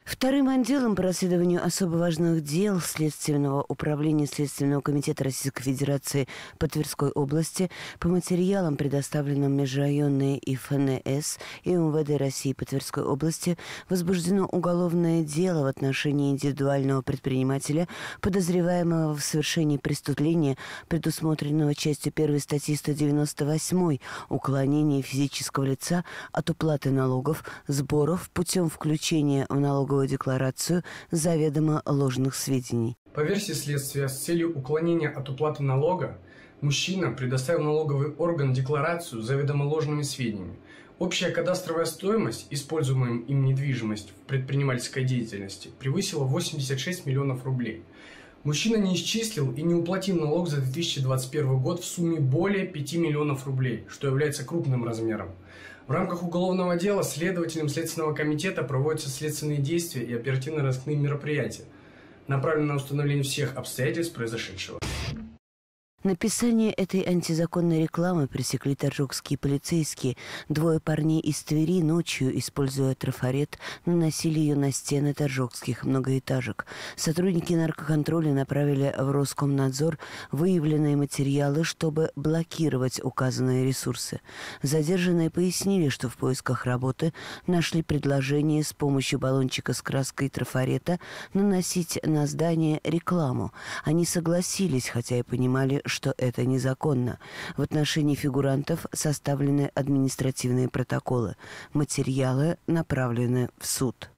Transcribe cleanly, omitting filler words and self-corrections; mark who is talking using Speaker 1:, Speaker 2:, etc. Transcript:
Speaker 1: Вторым отделом по расследованию особо важных дел Следственного управления Следственного комитета Российской Федерации по Тверской области по материалам, предоставленным межрайонной и ФНС и МВД России по Тверской области, возбуждено уголовное дело в отношении индивидуального предпринимателя, подозреваемого в совершении преступления, предусмотренного частью 1 статьи 198 «Уклонение физического лица от уплаты налогов, сборов путем включения в налоговую декларацию заведомо ложных сведений».
Speaker 2: По версии следствия, с целью уклонения от уплаты налога, мужчина предоставил налоговый орган декларацию с заведомо ложными сведениями. Общая кадастровая стоимость, используемая им недвижимость в предпринимательской деятельности, превысила 86 миллионов рублей. Мужчина не исчислил и не уплатил налог за 2021 год в сумме более 5 миллионов рублей, что является крупным размером. В рамках уголовного дела следователям Следственного комитета проводятся следственные действия и оперативно-розыскные мероприятия, направленные на установление всех обстоятельств произошедшего.
Speaker 1: Написание этой антизаконной рекламы пресекли торжокские полицейские. Двое парней из Твери ночью, используя трафарет, наносили ее на стены торжокских многоэтажек. Сотрудники наркоконтроля направили в Роскомнадзор выявленные материалы, чтобы блокировать указанные ресурсы. Задержанные пояснили, что в поисках работы нашли предложение с помощью баллончика с краской трафарета наносить на здание рекламу. Они согласились, хотя и понимали, что это незаконно. В отношении фигурантов составлены административные протоколы. Материалы направлены в суд.